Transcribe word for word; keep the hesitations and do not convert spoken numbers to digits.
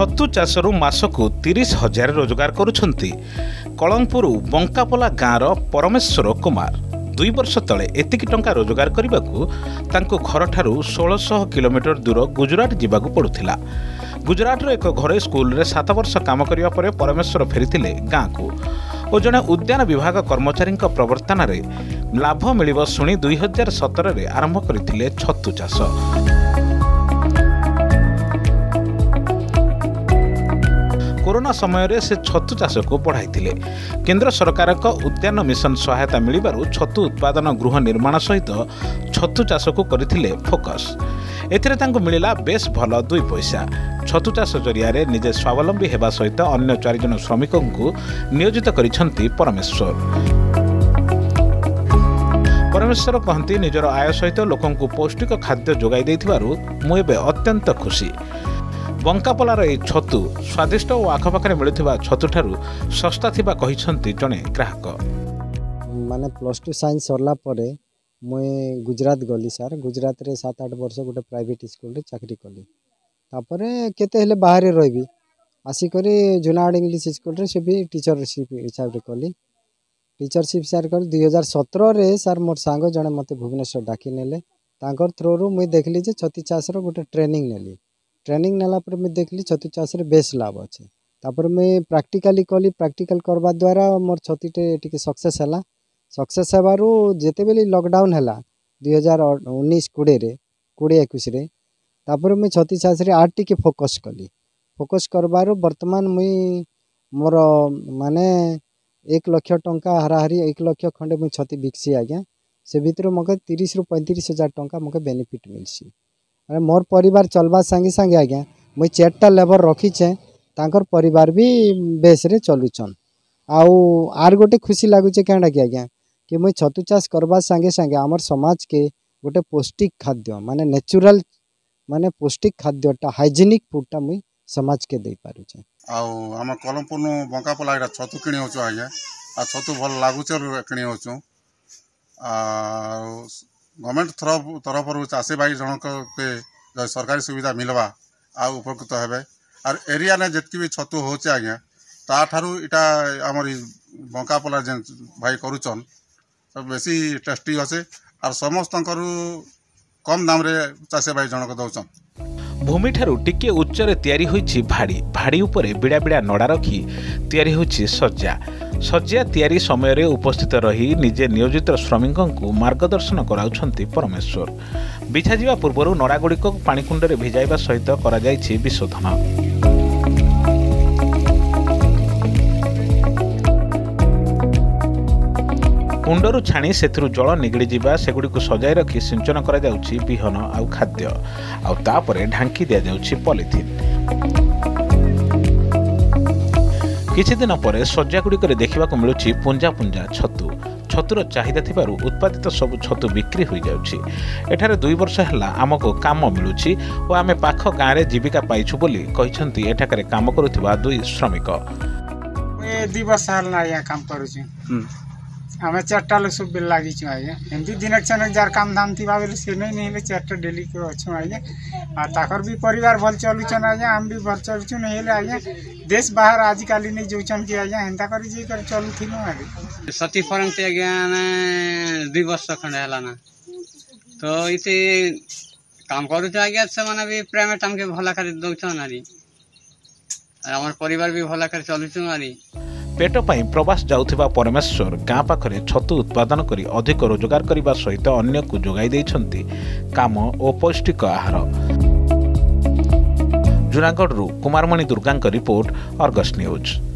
छतु चाषरू मासकू तीस हजार रोजगार करुछंती कलंगपुर बंकापला गाँवर परमेश्वर कुमार दुई वर्ष तले एतिकी टंका रोजगार करने तांको घर ठारू सोलह सौ किलोमीटर दूर गुजरात जावाक पड़ुथिला। गुजरात एक घरोई स्कूल रे सात वर्ष काम करिया परे परमेश्वर फेरिथिले गाँ को और जड़े उद्यान विभाग कर्मचारी प्रवर्तन में लाभ मिलिब शुणी दुई हजार सतर में आरंभ करथिले छतु चाष। कोरोना समय रे से छतु चाष को बढ़ाई। केंद्र सरकार का उद्यान मिशन सहायता मिलिबारु छतु उत्पादन गृह निर्माण सहित छतु चाष को करथिले फोकस। एथिरे तांको मिलिला बेस भल दुई पैसा। छतु चाष जरिया निजे स्वावलंबी हेबा सहित अन्य चार जन श्रमिकों को नियोजित करिसेंती परमेश्वर। परमेश्वर कहती निजर आय सहित लोकं को पौष्टिक खाद्य जोगाई देथिबारु मु एबे अत्यंत खुशी। बंकापलार ए छतु स्वादिष्ट और आखपाखे मिलुथिबा छतु ठारू सस्ता थिबा कहिसंती जणे ग्राहक। माने प्लस टू साइंस सरला परे मुई गुजरात गली सर। गुजरात रे सात आठ वर्ष गोटे प्राइवेट स्कूल रे चाकरी कली। तापरे केते हेले बाहर रहिबी आसिकरी जुनागढ़ इंग्लिश स्कूल रे से भी टीचरशिप हिसाब रे कली। टीचरशिप सर कर दुई हजार सतर रे सर मोर सांग जणे मते भुवनेश्वर डाकी नेले। तांकर थ्रो रु मुई देखली जे छतु चाष रो गोटे ट्रेनिंग नेली। ट्रेनिंग नेला पर मैं देखली छतु चाष रे बेस लाभ अच्छे। तापर मैं प्रैक्टिकली कली। प्रैक्टिकल करबा द्वारा मोर छतुटे टिके सक्सेस हैला। सक्सेस हेबारु जेते बेली लॉकडाउन हैला दुई हजार उन्नीस कोड़े रे कोड़े इक्कीस रे तापर मैं छतु चाष रे आठ टिके फोकस कली। फोकस करबारु वर्तमान मुई मोर माने एक लाख टंका हाराहारी एक लाख खंडे मुई छतु बिकसी आज्ञा। से भितर मके तीस रु पैंतीस हजार टंका मके बेनिफिट मिलसी। मोर परिवार चलवा संगे संगे आज्ञा मुई चारटा लेबर रखीचे तांकर परिवार भी बेस रे चलुचन। आउ आर गोटे खुशी लगुचे क्या कि आज्ञा कि मुई छतु चाष करबा संगे संगे आमर समाज के गोटे पौष्टिक खाद्य माने नेचुरल माने पौष्टिक खाद्यटा हाइजेनिक फूडटा मुई समाज के दे पारुचे। आउ हम कलमपुर बंकापला एटा छतु किणी होचो आज्ञा। आ छतु भल लागुचे किणी होचो। आ गवर्नमेंट तरफ चाषी भाई जनक के सरकारी सुविधा मिलवा आ उपकृत हेबे। और एरिया ने जितकी भी छतु होचे आज्ञा ता ठारू इटा हमर बंकापला जे भाई करूचन सब बेसी टेस्टी अच्छे और समस्त कम दाम रे चाषी भाई जनक दौचन। भूमि ठारू टिके उच्चरे तैयारी होइछि भाड़ी। भाड़ी उपरे बिड़ा बिड़ा नड़ा रखी तैयारी होइछि सज्जा। सज्जा तैयारी समय रे उपस्थित रही निजे नियोजित श्रमिकों को मार्गदर्शन कराउछंती परमेश्वर। बिछा जिवा पूर्वरु नड़ागुड़िक पाणिकुंड रे भिजाइबा सहित करा जाइछि विशोधन। कुंडरू छाणी सेथिरु जल निगड़ी जिबा सेगुडी सजाई रखी सिंचन करा जाउछि बिहन आउ खाद्य आउ तापरे ढांकी दिया जाउछि पॉलिथिन। किछि दिन पर सज्जा गुड़िक देखा मिलूँ पुंजा पुंजा छतु। छतुर चाहिदा थिबारु उत्पादित सब छतु बिक्री हो जाउछि। एठारे दुई वर्ष हैला आमको काम मिलूछि और आमे पाख गाँव में जीविका पाइछु बोली कहिसंती एठाकरे काम करुथिबा दुई श्रमिक। ए दुई वर्ष हैला या काम करूछु। आमे चारटा लोग सब बिल लागि छु आया। एमती दिन छन जार काम धाम थिबा बेले से नै नै चारटा डेली को अछु आया। आ ताकर भी परिवार भल चलु छन आया। हम भी भल चलु छु नै हेले आया। देश बाहर आज काली नै जोचन कि आया हेंता करी जे कर चलु थिनो आगे। सती फरन ते आज्ञा ने दुई वर्ष खंड हैला ना तो इते काम करू छ आज्ञा से माने भी पेमेंट हमके भला कर दउ छ नारी। हमर परिवार भी भला कर चलु छु नारी। पेट पाई प्रवास जाउथिबा परमेश्वर गाँ पाखरे छतु उत्पादन करी अधिक रोजगार करने सहित अन्य को जोगाई देइछंती काम और पौष्टिक आहार। Junagarh Kumarmani Durga report Argus news.